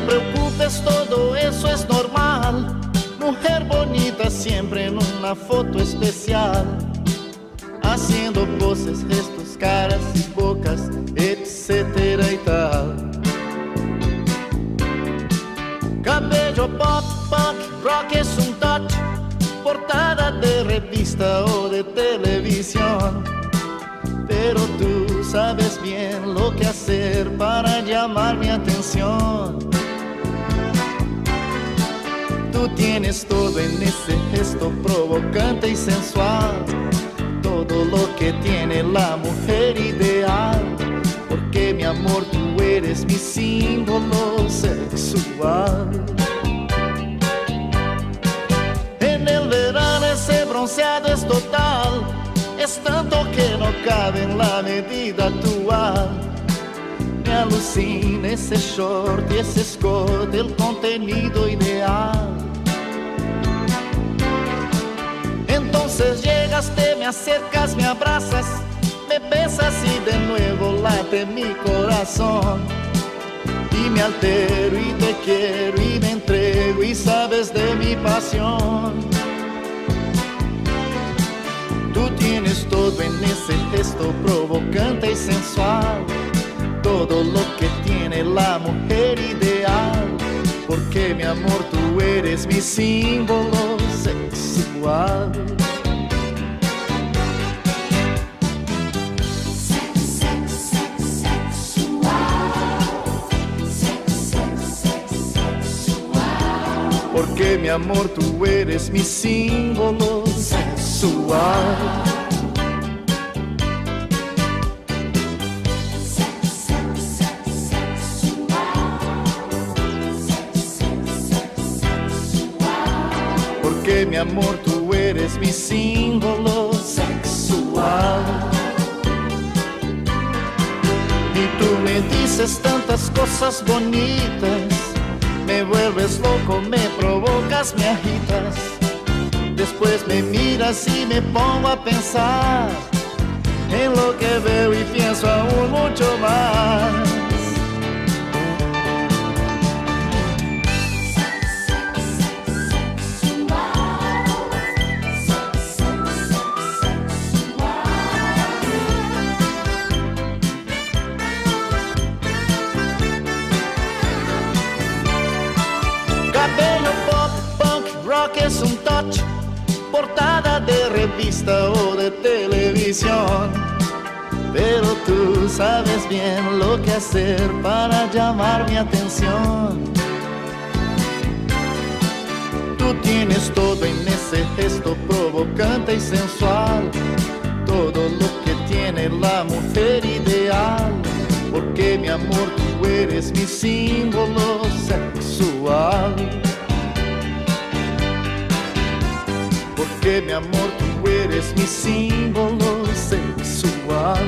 preocupes, todo eso es normal. Mujer bonita siempre en una foto especial, haciendo poses, gestos, caras y bocas, etcétera y tal. Cabello pop, punk, rock es un touch, portada de revista o de televisión. Pero tú sabes bien lo que hacer para llamar mi atención. Tú tienes todo en ese gesto provocante y sensual, todo lo que tiene la mujer ideal. Porque mi amor, tú eres mi símbolo sexual. En el verano ese bronceado es total, es tanto que no cabe en la medida actual. Me alucina ese short y ese escote, el contenido ideal. Entonces llegas, te me acercas, me abrazas, me besas y de nuevo late mi corazón. Y me altero y te quiero y me entrego y sabes de mi pasión. Tú tienes todo en ese gesto provocante y sensual, todo lo que tiene la mujer ideal. Porque mi amor, tú eres mi símbolo sexual. Porque mi amor, tú eres mi símbolo sexual. Porque mi amor, tú eres mi símbolo sexual. Y tú me dices tantas cosas bonitas, me vuelves loco, me provocas, me agitas. Después me miras y me pongo a pensar en lo que veo y pienso aún mucho más. Cabello pop, punk, rock es un touch, portada de revista o de televisión. Pero tú sabes bien lo que hacer para llamar mi atención. Tú tienes todo en ese gesto provocante y sensual, todo lo que tiene la mujer ideal. Porque mi amor, tú eres mi símbolo sexual. Porque mi amor, tú eres mi símbolo sexual.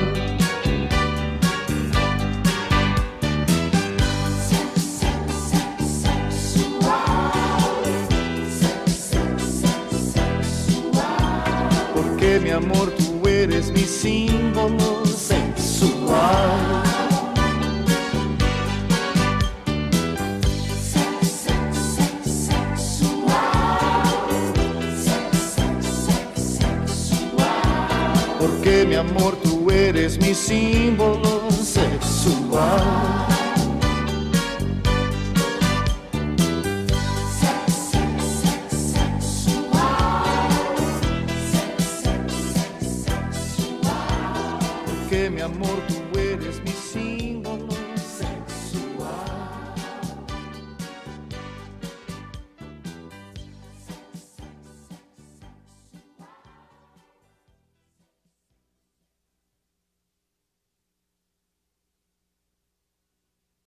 Porque mi amor, tú eres mi símbolo sexual. Porque mi amor, tú eres mi símbolo sexual. Porque mi amor, tú